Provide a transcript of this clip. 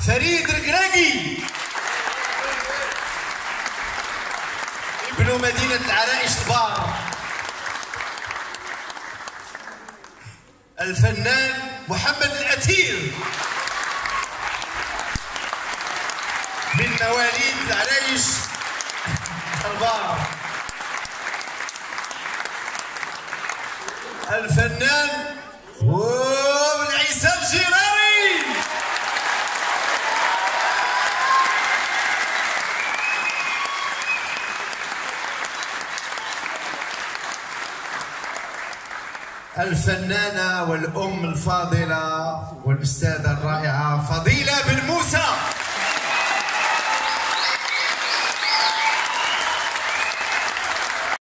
فريد القراقي ابن مدينة العرائش البار. الفنان محمد الأثير من مواليد العرائش البار. الفنان بن عيسى الجراري. الفنانة والأم الفاضلة والأستاذة الرائعة فضيلة بن